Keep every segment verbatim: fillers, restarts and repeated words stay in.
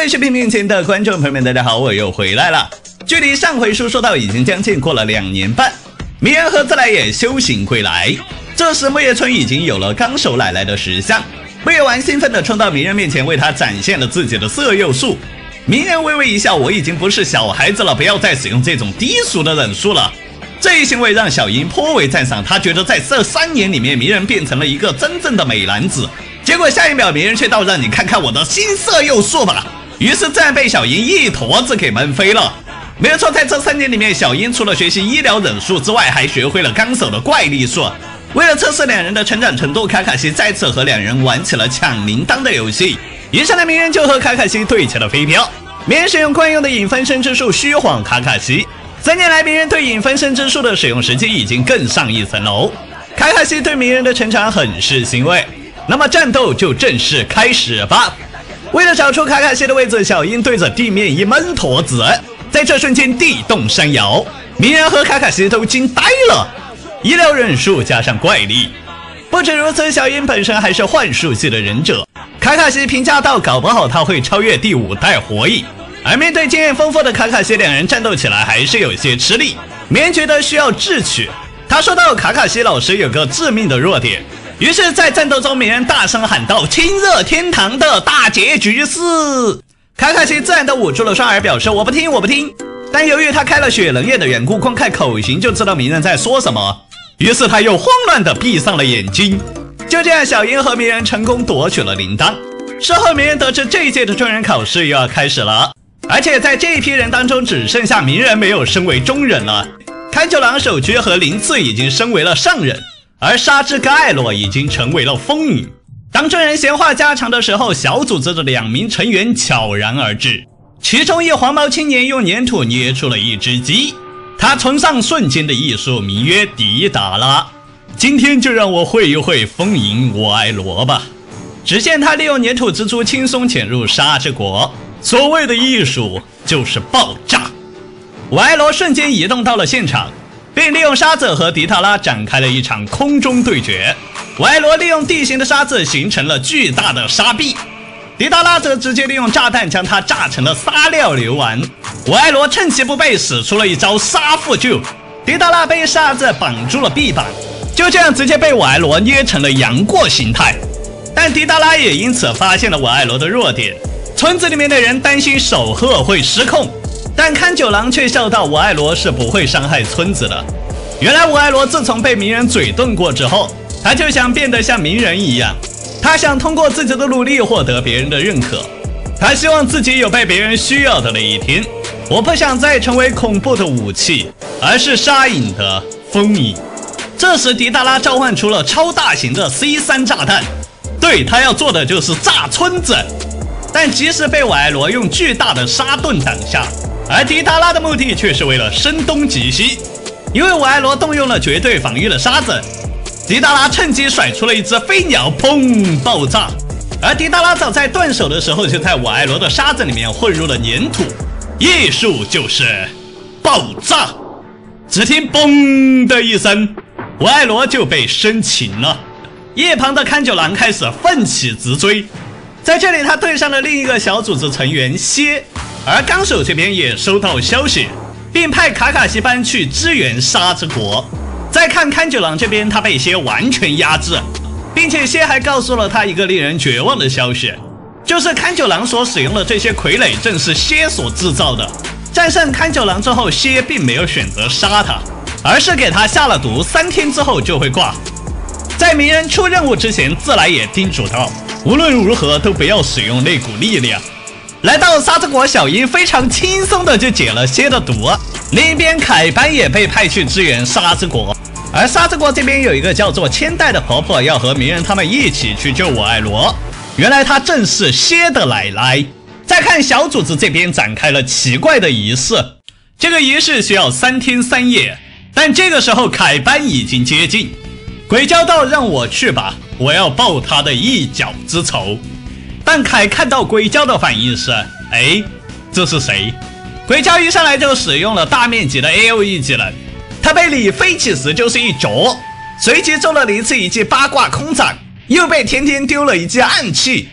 位视频面前的观众朋友们，大家好，我又回来了。距离上回书说到已经将近过了两年半，鸣人和自来也修行归来。这时木叶村已经有了纲手奶奶的石像，木叶丸兴奋地冲到鸣人面前，为他展现了自己的色诱术。鸣人微微一笑，我已经不是小孩子了，不要再使用这种低俗的忍术了。这一行为让小樱颇为赞赏，他觉得在这三年里面，鸣人变成了一个真正的美男子。结果下一秒，鸣人却道：“让你看看我的新色诱术吧。”于是这样被小樱一坨子给闷飞了。没有错，在这三年里面，小樱除了学习医疗忍术之外，还学会了纲手的怪力术。为了测试两人的成长程度，卡卡西再次和两人玩起了抢铃铛的游戏。于是呢，鸣人就和卡卡西对起了飞镖。鸣人使用惯用的影分身之术虚晃卡卡西。三年来，鸣人对影分身之术的使用时机已经更上一层楼。卡卡西对鸣人的成长很是欣慰。那么战斗就正式开始吧。为了找出卡卡西的位置，小樱对着地面一闷坨子，在这瞬间地动山摇，鸣人和卡卡西都惊呆了。医疗忍术加上怪力，不止如此，小樱本身还是幻术系的忍者。卡卡西评价道，搞不好他会超越第五代火影。而面对经验丰富的卡卡西，两人战斗起来还是有些吃力。鸣人觉得需要智取，他说到卡卡西老师有个致命的弱点。于是在战斗中，鸣人大声喊道：“亲热天堂的大结局是……”卡卡西自然地捂住了双耳，表示我不听我不听。但由于他开了血能液的缘故，光看口型就知道鸣人在说什么。于是他又慌乱地闭上了眼睛。就这样，小樱和鸣人成功夺取了铃铛。事后鸣人得知这一届的中忍考试又要开始了，而且在这一批人当中只剩下鸣人没有升为中忍了。勘九郎首居和林次已经升为了上忍，而沙之跟艾洛已经成为了风影。当众人闲话家常的时候，小组织的两名成员悄然而至。其中一黄毛青年用粘土捏出了一只鸡，他崇尚瞬间的艺术，名曰迪达拉。今天就让我会一会风影我爱罗吧。只见他利用粘土蜘蛛轻松潜入沙之国。所谓的艺术就是爆炸。我爱罗瞬间移动到了现场，并利用沙子和迪塔拉展开了一场空中对决。我爱罗利用地形的沙子形成了巨大的沙壁，迪塔拉则直接利用炸弹将它炸成了沙料流丸。我爱罗趁其不备使出了一招沙复救，迪塔拉被沙子绑住了臂膀，就这样直接被我爱罗捏成了杨过形态。但迪塔拉也因此发现了我爱罗的弱点，村子里面的人担心守鹤会失控，但勘九郎却笑道我爱罗是不会伤害村子的。原来我爱罗自从被鸣人嘴遁过之后，他就想变得像鸣人一样，他想通过自己的努力获得别人的认可，他希望自己有被别人需要的那一天。我不想再成为恐怖的武器，而是杀影的风影。这时迪达拉召唤出了超大型的 C 三 炸弹，对，他要做的就是炸村子。但即使被我爱罗用巨大的沙盾挡下，而迪达拉的目的却是为了声东击西。因为我爱罗动用了绝对防御的沙子，迪达拉趁机甩出了一只飞鸟，砰，爆炸。而迪达拉早在断手的时候就在我爱罗的沙子里面混入了粘土，艺术就是爆炸。只听嘣的一声，我爱罗就被生擒了。一旁的勘九郎开始奋起直追，在这里他对上了另一个小组织成员蝎，而纲手这边也收到消息，并派卡卡西班去支援沙之国。再看勘九郎这边，他被蝎完全压制，并且蝎还告诉了他一个令人绝望的消息，就是勘九郎所使用的这些傀儡正是蝎所制造的。战胜勘九郎之后，蝎并没有选择杀他，而是给他下了毒，三天之后就会挂。在鸣人出任务之前，自来也叮嘱道，无论如何都不要使用那股力量。来到沙之国，小樱非常轻松的就解了蝎的毒。另一边，凯班也被派去支援沙之国，而沙之国这边有一个叫做千代的婆婆要和鸣人他们一起去救我爱罗，原来她正是蝎的奶奶。再看小组织这边展开了奇怪的仪式，这个仪式需要三天三夜，但这个时候凯班已经接近。鬼教道让我去吧，我要报他的一脚之仇。但凯看到鬼教的反应是，哎，这是谁？鬼教一上来就使用了大面积的 A O E 技能，他被李飞起时就是一啄，随即中了林次一记八卦空掌，又被天天丢了一记暗器。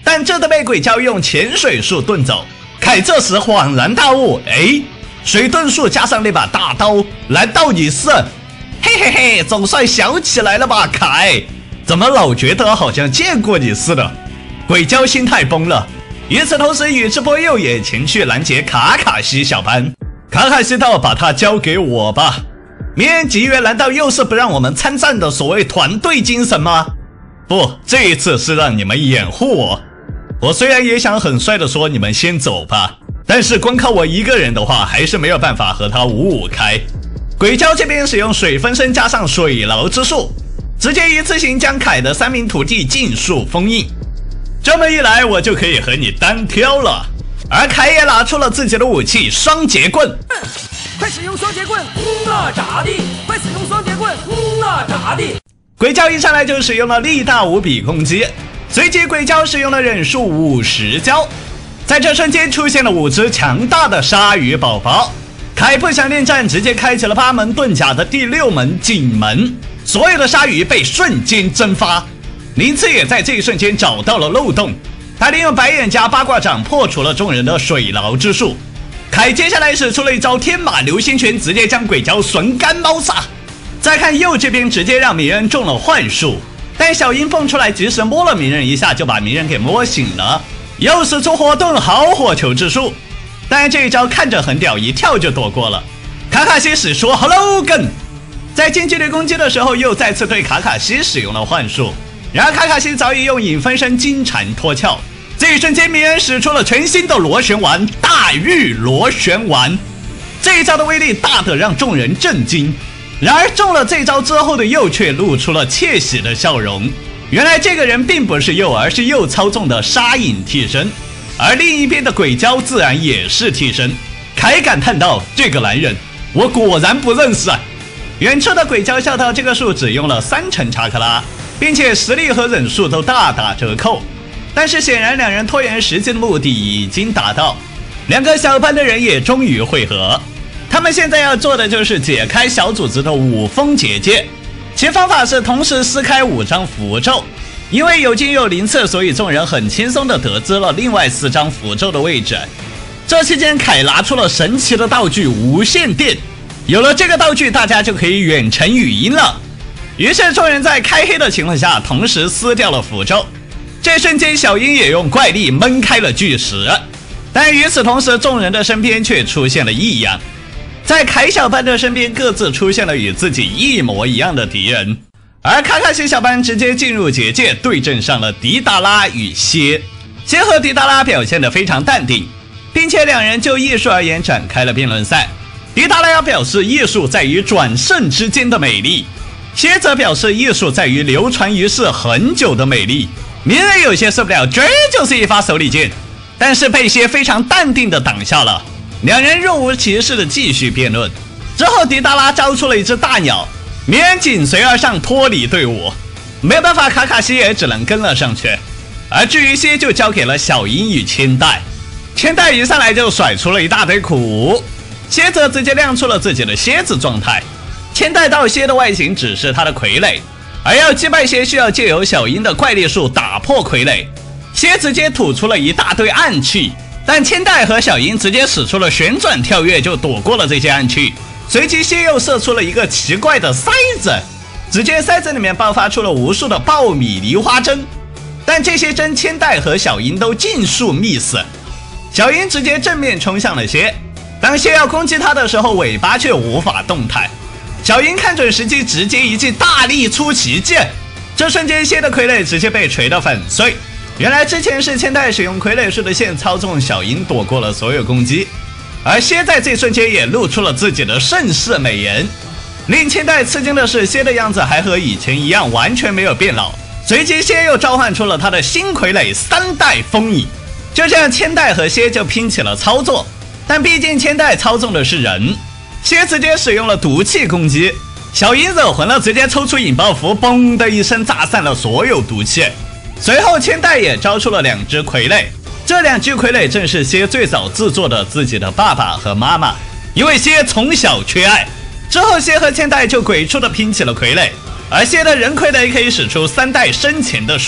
但这都被鬼鲛用潜水术遁走。凯这时恍然大悟，哎，水遁术加上那把大刀，难道你是？嘿嘿嘿，总算想起来了吧，凯？怎么老觉得好像见过你似的？鬼鲛心态崩了。与此同时，宇智波鼬也前去拦截卡卡西小班。卡卡西道：“把他交给我吧。”鸣人急曰：“难道又是不让我们参战的所谓团队精神吗？”不，这一次是让你们掩护我。我虽然也想很帅的说你们先走吧，但是光靠我一个人的话，还是没有办法和他五五开。鬼鲛这边使用水分身加上水牢之术，直接一次性将凯的三名徒弟尽数封印。这么一来，我就可以和你单挑了。而凯也拿出了自己的武器双节棍， 嗯、快使用双节棍！那咋地？快使用双节棍！那咋地？ 鬼鲛一上来就使用了力大无比攻击。随即鬼鲛使用了忍术五十招，在这瞬间出现了五只强大的鲨鱼宝宝。凯不想恋战，直接开启了八门遁甲的第六门景门，所有的鲨鱼被瞬间蒸发。林次也在这一瞬间找到了漏洞，他利用白眼加八卦掌破除了众人的水牢之术。凯接下来使出了一招天马流星拳，直接将鬼鲛瞬干猫杀。再看鼬这边，直接让鸣人中了幻术。但小樱蹦出来，及时摸了鸣人一下，就把鸣人给摸醒了。又使出火遁好火球之术，但这一招看着很屌，一跳就躲过了。卡卡西使出 Hello Gun， 在近距离攻击的时候，又再次对卡卡西使用了幻术。然而卡卡西早已用影分身金蝉脱壳，这一瞬间鸣人使出了全新的螺旋丸大玉螺旋丸，这一招的威力大得让众人震惊。然而中了这招之后的鼬却露出了窃喜的笑容，原来这个人并不是鼬，而是鼬操纵的沙隐替身。而另一边的鬼鲛自然也是替身。凯感叹道：“这个男人，我果然不认识啊！”远处的鬼鲛笑道：“这个术只用了三成查克拉，并且实力和忍术都大打折扣。”但是显然两人拖延时间的目的已经达到，两个小班的人也终于会合。他们现在要做的就是解开小组织的五封结界，其方法是同时撕开五张符咒。因为有金有灵次，所以众人很轻松地得知了另外四张符咒的位置。这期间，凯拿出了神奇的道具无线电，有了这个道具，大家就可以远程语音了。于是众人在开黑的情况下，同时撕掉了符咒。这瞬间，小樱也用怪力闷开了巨石，但与此同时，众人的身边却出现了异样。在凯小班的身边各自出现了与自己一模一样的敌人，而卡卡西小班直接进入结界，对阵上了迪达拉与蝎。蝎和迪达拉表现得非常淡定，并且两人就艺术而言展开了辩论赛。迪达拉表示艺术在于转瞬之间的美丽，蝎则表示艺术在于流传于世很久的美丽。鸣人有些受不了，这就是一发手里剑，但是被蝎非常淡定地挡下了。两人若无其事的继续辩论，之后迪达拉招出了一只大鸟，鸣人紧随而上脱离队伍，没有办法，卡卡西也只能跟了上去。而至于蝎就交给了小樱与千代，千代一上来就甩出了一大堆苦，蝎则直接亮出了自己的蝎子状态。千代道蝎的外形只是他的傀儡，而要击败蝎需要借由小樱的怪力术打破傀儡。蝎直接吐出了一大堆暗器，但千代和小樱直接使出了旋转跳跃，就躲过了这些暗器。随即蝎又射出了一个奇怪的塞子，只见塞子里面爆发出了无数的爆米梨花针，但这些针千代和小樱都尽数觅死。小樱直接正面冲向了蝎，当蝎要攻击他的时候，尾巴却无法动弹。小樱看准时机，直接一记大力出奇剑，这瞬间蝎的傀儡直接被锤得粉碎。原来之前是千代使用傀儡术的线操纵小樱躲过了所有攻击，而蝎在这瞬间也露出了自己的盛世美颜。令千代吃惊的是，蝎的样子还和以前一样，完全没有变老。随即蝎又召唤出了他的新傀儡三代风影，就这样千代和蝎就拼起了操作。但毕竟千代操纵的是人，蝎直接使用了毒气攻击，小樱惹浑了，直接抽出引爆符，嘣的一声炸散了所有毒气。随后千代也招出了两只傀儡，这两具傀儡正是蝎最早制作的自己的爸爸和妈妈，因为蝎从小缺爱。之后蝎和千代就鬼畜的拼起了傀儡，而蝎的人傀儡可以使出三代生前的术，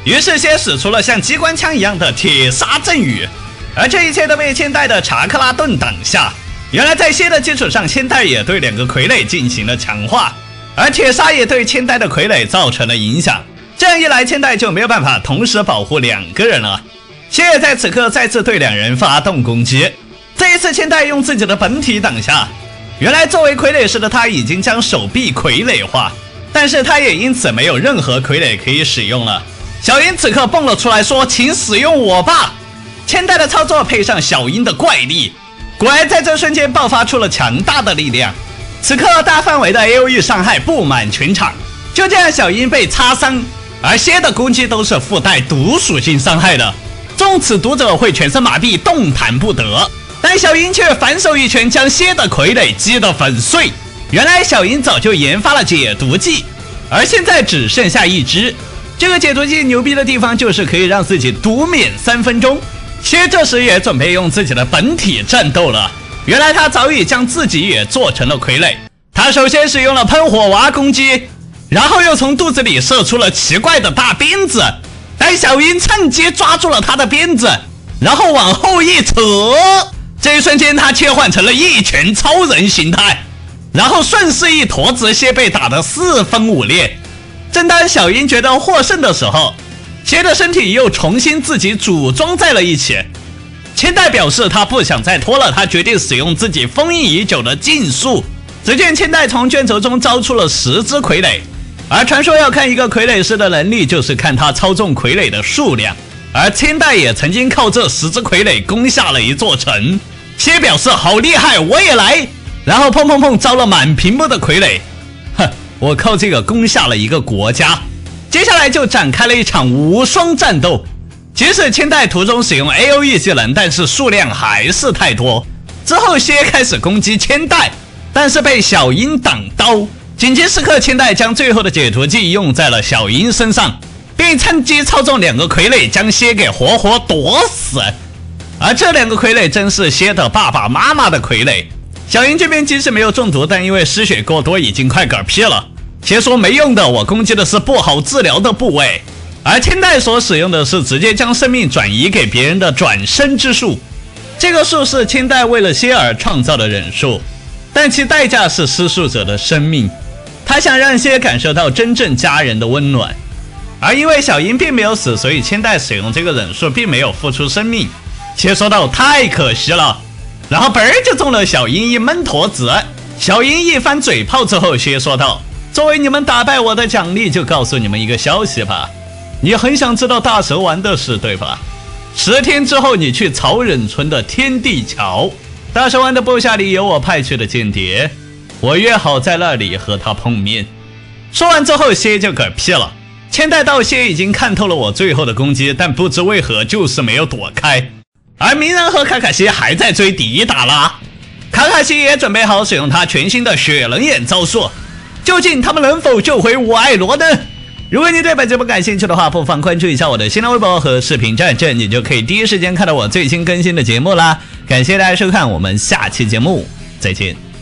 于是蝎使出了像机关枪一样的铁砂阵雨，而这一切都被千代的查克拉盾挡下。原来在蝎的基础上，千代也对两个傀儡进行了强化，而铁砂也对千代的傀儡造成了影响。这样一来，千代就没有办法同时保护两个人了。蝎也在此刻再次对两人发动攻击，这一次千代用自己的本体挡下。原来作为傀儡师的他已经将手臂傀儡化，但是他也因此没有任何傀儡可以使用了。小樱此刻蹦了出来说，请使用我吧。千代的操作配上小樱的怪力，果然在这瞬间爆发出了强大的力量。此刻大范围的 A O E 伤害布满全场，就这样小樱被擦伤，而蝎的攻击都是附带毒属性伤害的，中此毒者会全身麻痹，动弹不得。但小樱却反手一拳将蝎的傀儡击得粉碎。原来小樱早就研发了解毒剂，而现在只剩下一支。这个解毒剂牛逼的地方就是可以让自己毒免三分钟。蝎这时也准备用自己的本体战斗了。原来他早已将自己也做成了傀儡。他首先使用了喷火娃攻击，然后又从肚子里射出了奇怪的大鞭子，但小樱趁机抓住了他的鞭子，然后往后一扯，这一瞬间他切换成了一拳超人形态，然后顺势一坨子蝎被打得四分五裂。正当小樱觉得获胜的时候，蝎的身体又重新自己组装在了一起。千代表示他不想再拖了，他决定使用自己封印已久的禁术。只见千代从卷轴中招出了十只傀儡，而传说要看一个傀儡师的能力，就是看他操纵傀儡的数量。而千代也曾经靠这十只傀儡攻下了一座城。蝎表示好厉害，我也来。然后砰砰砰招了满屏幕的傀儡，哼，我靠这个攻下了一个国家。接下来就展开了一场无双战斗。即使千代途中使用 A O E 技能，但是数量还是太多。之后蝎开始攻击千代，但是被小樱挡刀。紧急时刻，千代将最后的解毒剂用在了小樱身上，并趁机操纵两个傀儡将蝎给活活躲死。而这两个傀儡真是蝎的爸爸妈妈的傀儡。小樱这边即使没有中毒，但因为失血过多已经快嗝屁了。蝎说没用的，我攻击的是不好治疗的部位。而千代所使用的是直接将生命转移给别人的转生之术，这个术是千代为了蝎而创造的忍术，但其代价是施术者的生命。他想让蝎感受到真正家人的温暖。而因为小樱并没有死，所以千代使用这个忍术并没有付出生命。蝎说道太可惜了，然后嘣就中了小樱一闷坨子。小樱一番嘴炮之后，蝎说道，作为你们打败我的奖励，就告诉你们一个消息吧。你很想知道大蛇丸的事对吧？十天之后你去草忍村的天地桥，大蛇丸的部下里有我派去的间谍，我约好在那里和他碰面。说完之后，蝎就嗝屁了。千代道蝎已经看透了我最后的攻击，但不知为何就是没有躲开。而鸣人和卡卡西还在追迪达拉，卡卡西也准备好使用他全新的雪人眼招数，究竟他们能否救回我爱罗呢？如果你对本节目感兴趣的话，不妨关注一下我的新浪微博和视频站，这样你就可以第一时间看到我最新更新的节目啦。感谢大家收看，我们下期节目再见。